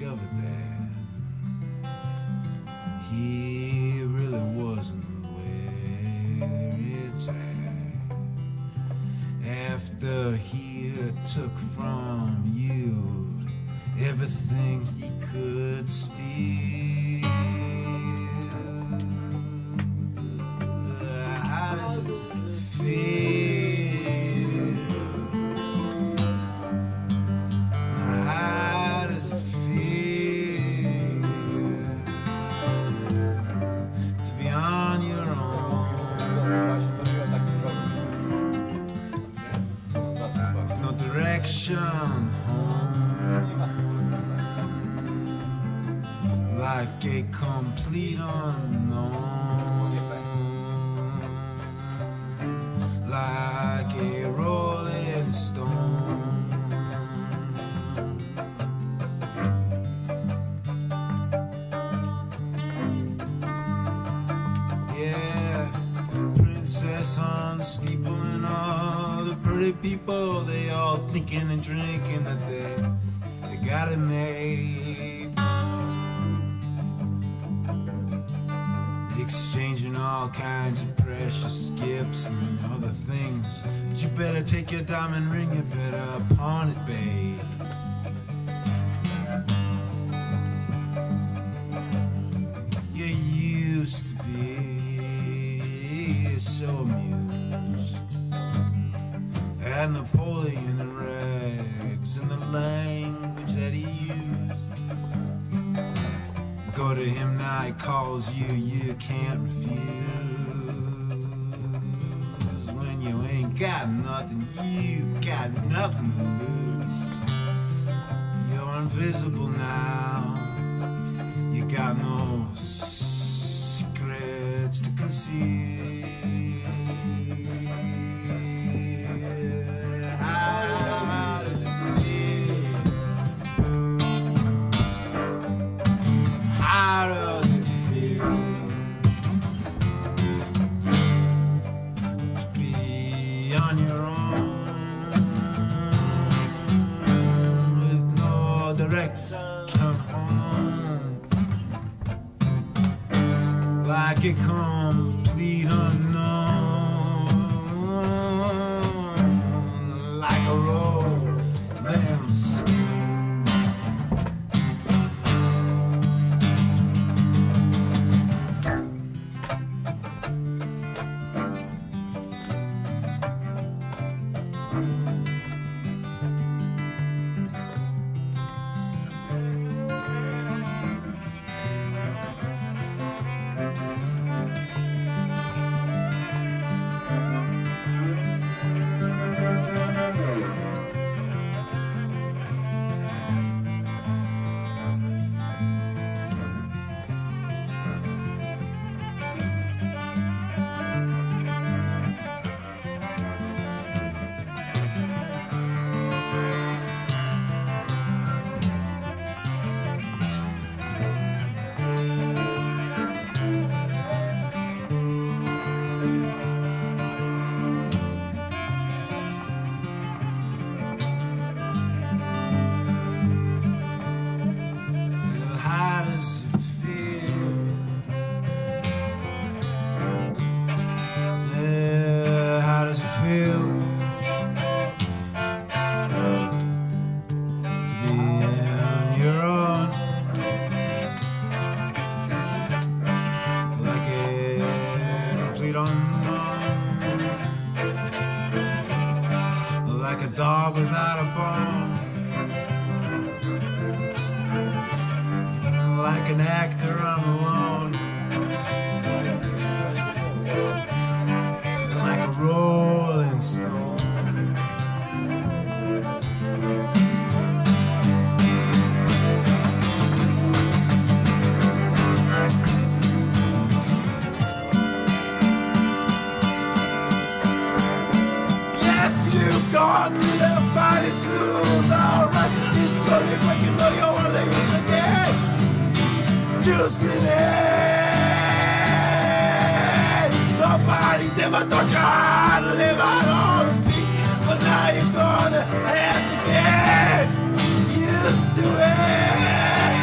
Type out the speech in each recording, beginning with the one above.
discovered that he really wasn't where it's at. After he took from you everything he could steal. How does it feel? How does it feel to be on your own? No direction home, like a complete unknown, like a rolling stone. Yeah, princess on the steeple and all the pretty people, they all thinking and drinking that they got it made. Exchanging all kinds of precious gifts and other things, but you better take your diamond ring, you better pawn it, babe. You used to be so amused at Napoleon and rags and the language that he used. Go to him now, he calls you, you can't refuse. When you ain't got nothing, you got nothing to lose. You're invisible now, you got no secrets to conceal. How does it feel? How does it feel to be on your own with no direction home, like a complete unknown, like a rolling stone. Like a dog without a bone, like an actor I'm alone, like a rolling stone. Gone to the finest schools, alright. It's gonna make you know you're only in the day. Just in it. Nobody's ever taught you how to live out on the street, but now you're gonna have to get used to it.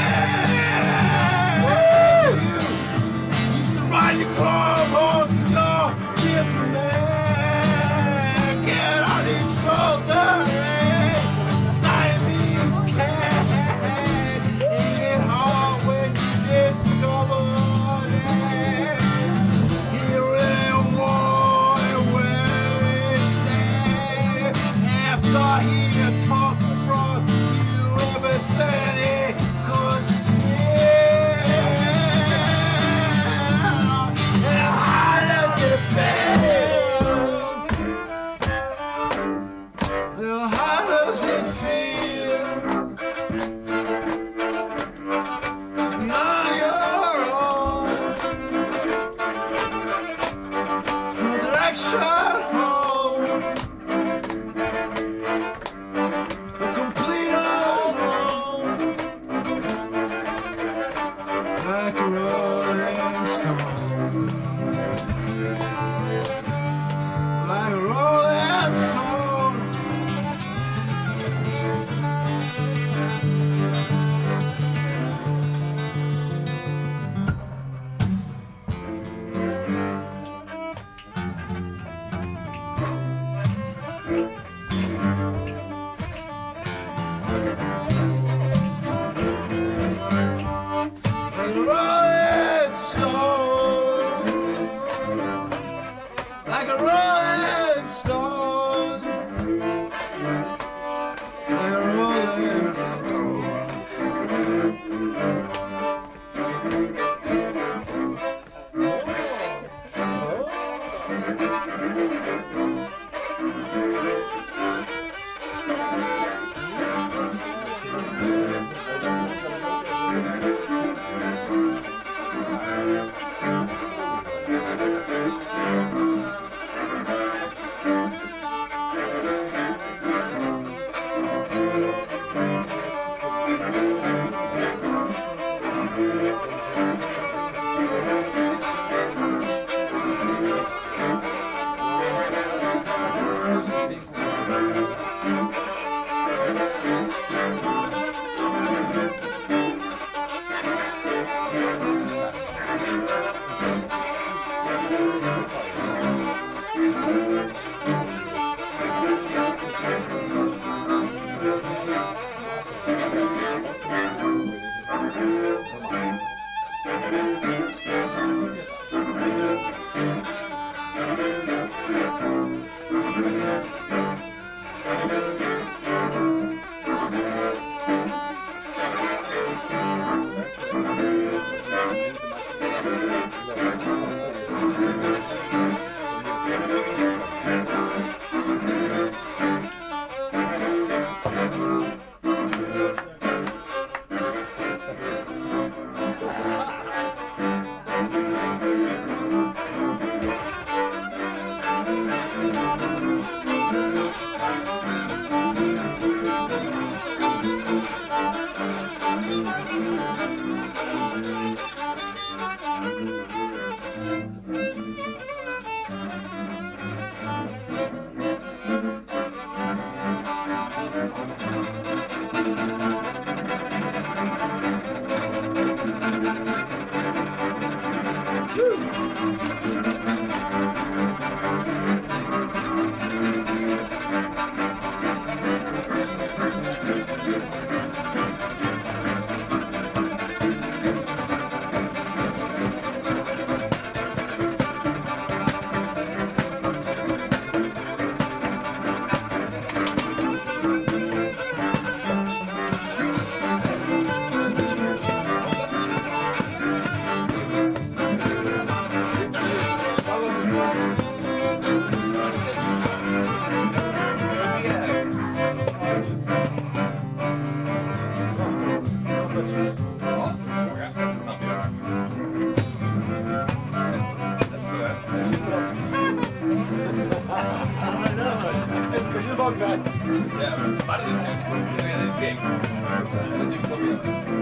grać. Ja, bardzo ciężko, to jeden dźwięk. Będzie chłopie.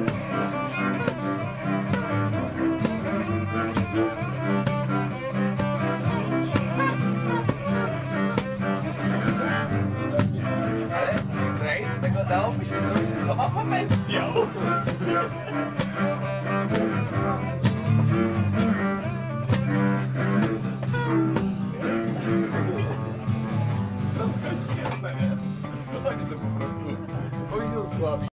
Ale Grace z tego dałoby się zrobić chyba potencjał. To tak jest po prostu. Oni są słabi.